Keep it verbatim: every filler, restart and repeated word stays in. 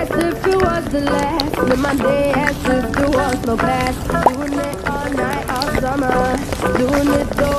as if it was the last. Live my day as if there was no past. Doing it all night, all summer. Doing it the